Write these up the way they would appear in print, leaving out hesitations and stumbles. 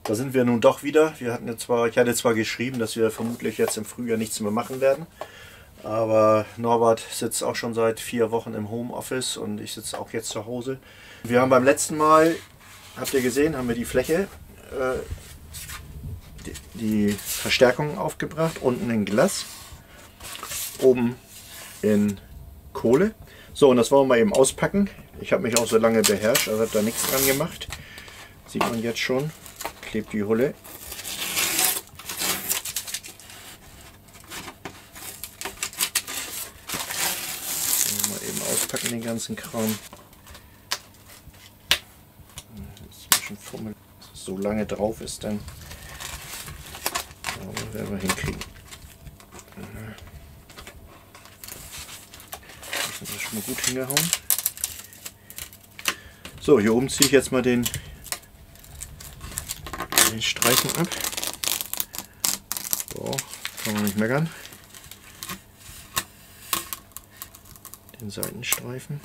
Da sind wir nun doch wieder. Ich hatte zwar geschrieben, dass wir vermutlich jetzt im Frühjahr nichts mehr machen werden. Aber Norbert sitzt auch schon seit 4 Wochen im Homeoffice und ich sitze auch jetzt zu Hause. Wir haben beim letzten Mal, habt ihr gesehen, haben wir die Fläche, die Verstärkung aufgebracht. Unten in Glas, oben in Kohle. So, und das wollen wir mal eben auspacken. Ich habe mich auch so lange beherrscht, also habe da nichts dran gemacht. Sieht man jetzt schon. Klebt die Hulle. Mal eben auspacken den ganzen Kram. Dass es so lange drauf ist, dann werden wir hinkriegen. Das ist schon mal gut hingehauen. So, hier oben ziehe ich jetzt mal den Streifen ab. So, kann man nicht meckern. Den Seitenstreifen.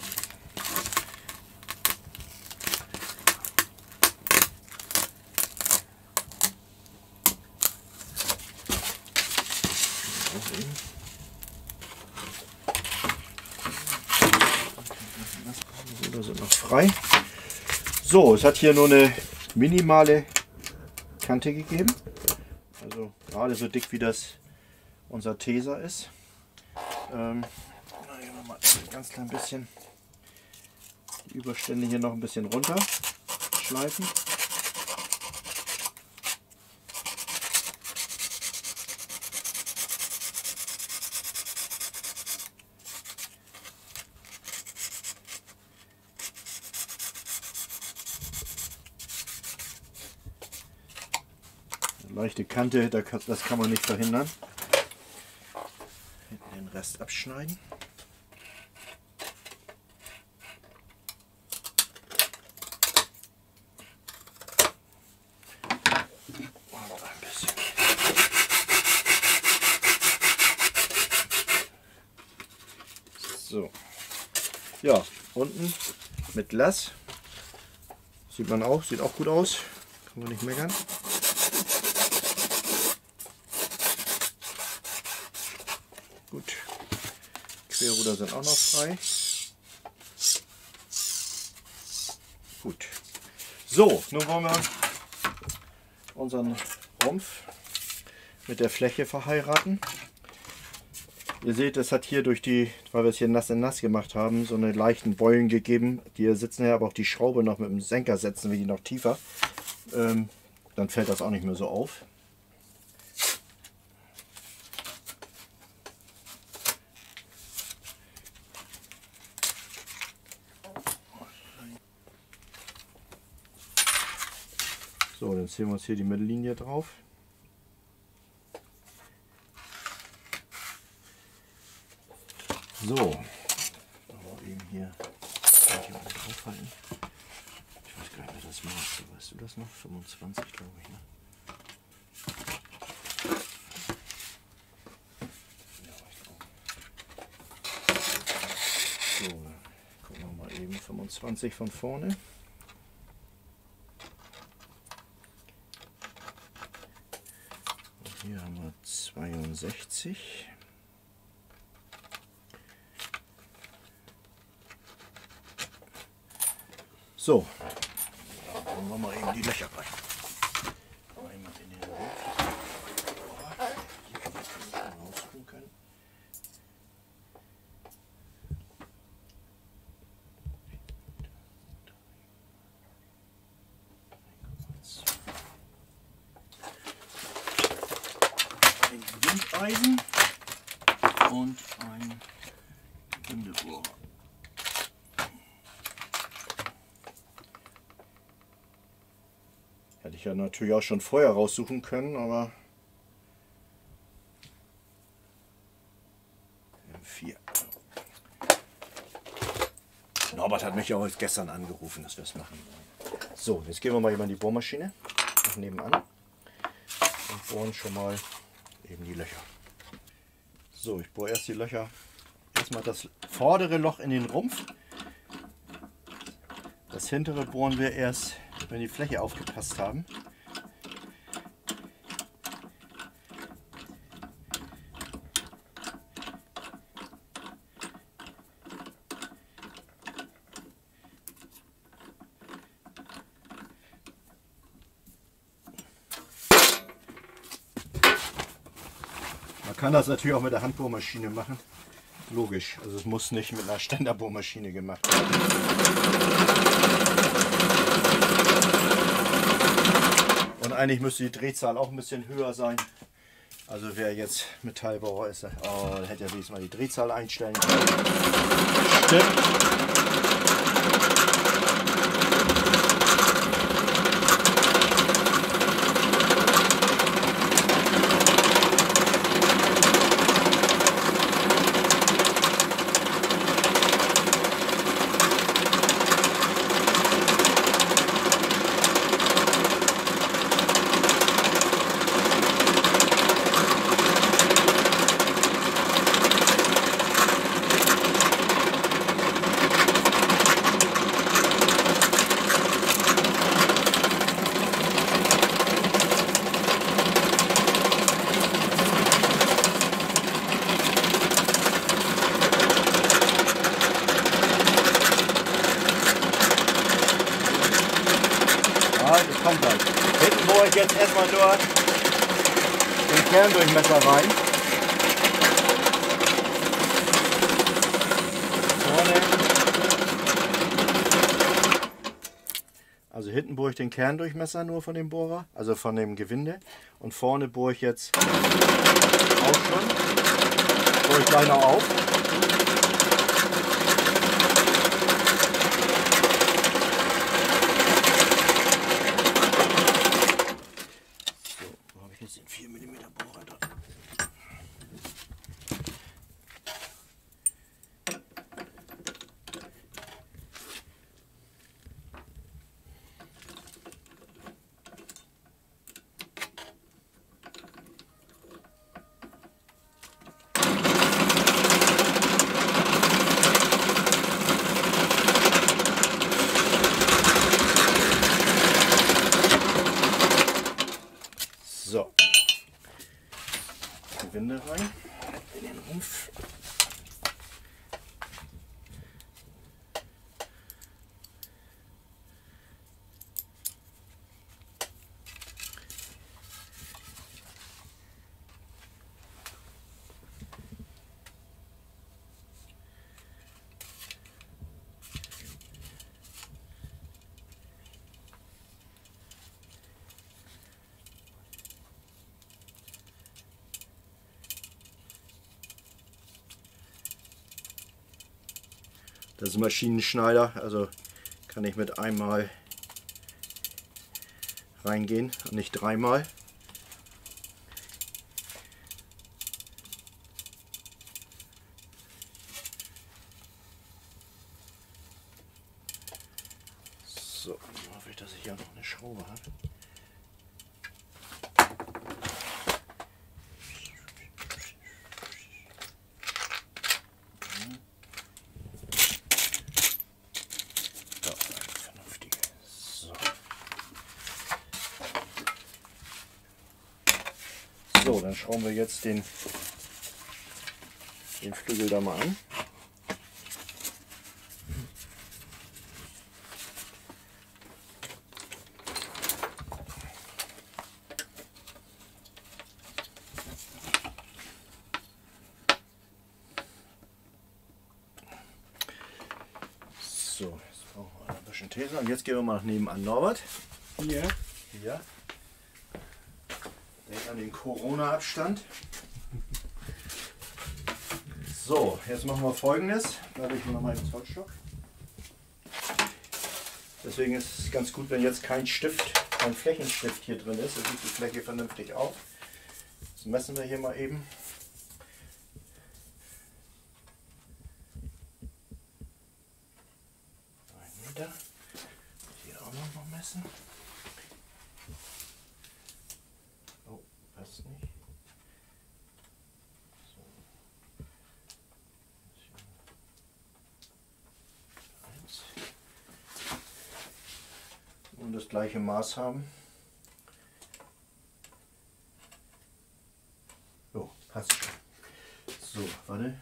Oder sind noch frei. So, es hat hier nur eine minimale Kante gegeben. Also gerade so dick wie das unser Teser ist. Mal ein ganz klein bisschen die Überstände hier noch ein bisschen runter schleifen. Leichte Kante, das kann man nicht verhindern. Hinten den Rest abschneiden. Und ein bisschen. So. Ja, unten mit Glas. Sieht man auch, sieht auch gut aus. Kann man nicht meckern. Gut, Querruder sind auch noch frei. Gut. So, nun wollen wir unseren Rumpf mit der Fläche verheiraten. Ihr seht, es hat hier durch die, weil wir es hier nass in nass gemacht haben, so eine leichten Beulen gegeben. Die sitzen ja, aber auch die Schraube noch mit dem Senker setzen wir die noch tiefer. Dann fällt das auch nicht mehr so auf. So, dann ziehen wir uns hier die Mittellinie drauf. So, eben hier draufhalten. Ich weiß gar nicht, wer das macht. Weißt du das noch? 25, glaube ich. Ne? So, gucken wir mal eben 25 von vorne. Hier haben wir 62. So, dann machen wir eben die Löcher rein. Einmal in den Rumpf. Hier rausholen können. Ein Windeisen und ein Windebohrer. Hätte ich ja natürlich auch schon vorher raussuchen können, aber 4. Norbert hat mich ja auch gestern angerufen, dass wir es machen wollen. So, jetzt gehen wir mal eben an die Bohrmaschine, noch nebenan, und bohren schon mal eben die Löcher. So, ich bohre erst die Löcher, erstmal das vordere Loch in den Rumpf. Das hintere bohren wir erst, wenn die Fläche aufgepasst haben. kann das natürlich auch mit der Handbohrmaschine machen. Logisch, also es muss nicht mit einer Ständerbohrmaschine gemacht werden. Und eigentlich müsste die Drehzahl auch ein bisschen höher sein. Also wer jetzt Metallbauer ist, oh, hätte ja wenigstens mal die Drehzahl einstellen können. Stimmt. Das kommt gleich. Hinten bohre ich jetzt erstmal nur den Kerndurchmesser rein. Vorne. Also hinten bohre ich den Kerndurchmesser nur von dem Bohrer, also von dem Gewinde. Und vorne bohre ich jetzt auch schon. Bohre ich gleich noch auf. Jetzt den 4 mm Bohrer drin. So. Winde rein in den Rumpf. Das ist ein Maschinenschneider, also kann ich mit einmal reingehen und nicht dreimal. So, dann hoffe ich, dass ich hier noch eine Schraube habe. So, dann schrauben wir jetzt den Flügel da mal an. So, jetzt brauchen wir ein bisschen Tesa. Und jetzt gehen wir mal nach nebenan. Norbert. Hier. Hier. Denk an den Corona-Abstand. So, jetzt machen wir Folgendes. Da habe ich noch mal den Zollstock. Deswegen ist es ganz gut, wenn jetzt kein Stift, kein Flächenstift hier drin ist. Das sieht die Fläche vernünftig auf. Das messen wir hier mal eben. Meter. Hier auch noch mal messen. Oh, passt nicht. So. Eins. Und das gleiche Maß haben. So, passt schon. So, warte.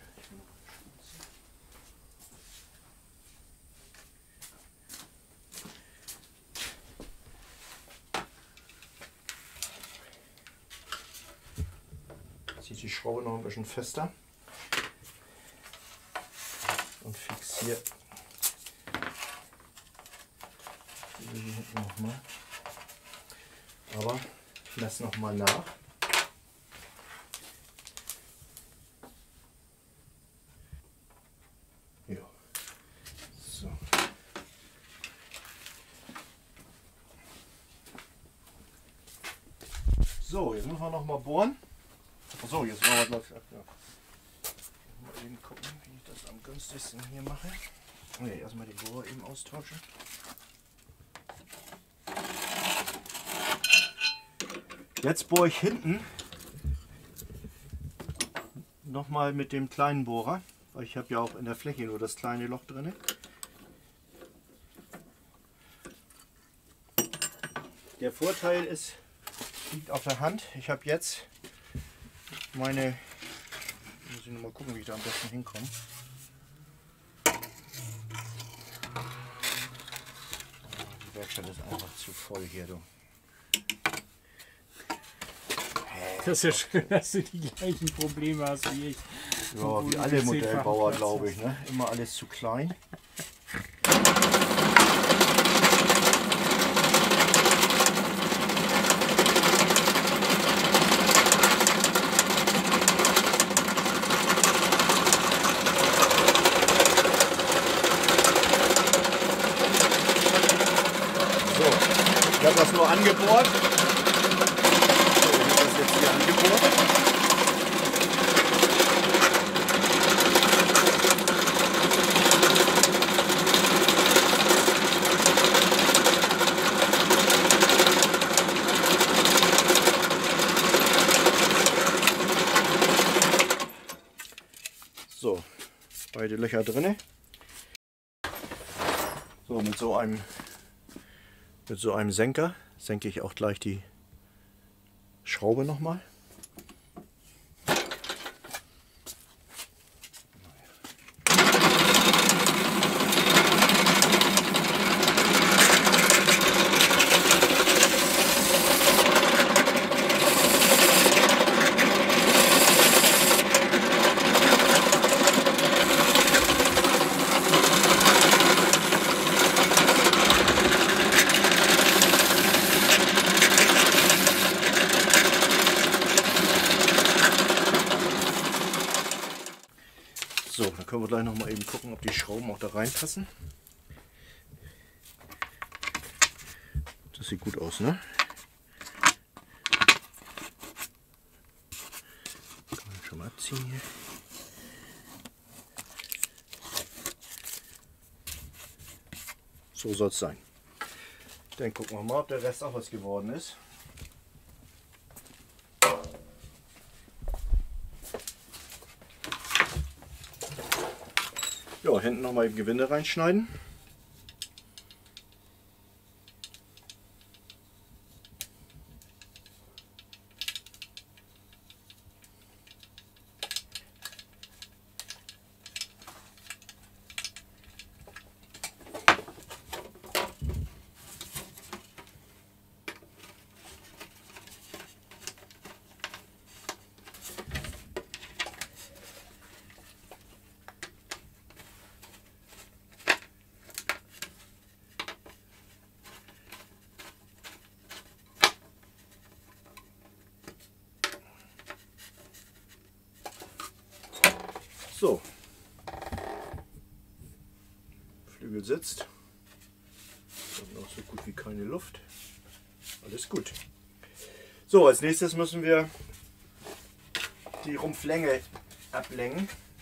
Schraube noch ein bisschen fester und fixiere diese hier hinten nochmal. Aber ich messe nochmal nach. Ja. So. So, jetzt müssen wir noch mal bohren. So, jetzt machen wir gleich. Ja. Mal eben gucken, wie ich das am günstigsten hier mache. Ne, erstmal den Bohrer eben austauschen. Jetzt bohre ich hinten nochmal mit dem kleinen Bohrer, weil ich habe ja auch in der Fläche nur das kleine Loch drin. Der Vorteil ist, liegt auf der Hand. Ich habe jetzt meine, muss ich noch mal gucken, wie ich da am besten hinkomme. Die Werkstatt ist einfach zu voll hier, du. Das ist ja schön, dass du die gleichen Probleme hast wie ich. Ja, wie alle Modellbauer, glaube ich. Ne? Immer alles zu klein. So, ich habe das nur angebohrt. So, beide Löcher drinne. So, mit so einem Senker senke ich auch gleich die Schraube nochmal. So, dann können wir gleich noch mal eben gucken, ob die Schrauben auch da reinpassen. Das sieht gut aus, ne? Kann man schon mal abziehen hier. So soll es sein. Dann gucken wir mal, ob der Rest auch was geworden ist. Ja, hinten nochmal Gewinde reinschneiden. So, Flügel sitzt, noch so gut wie keine Luft, alles gut. So, als nächstes müssen wir die Rumpflänge ablängen.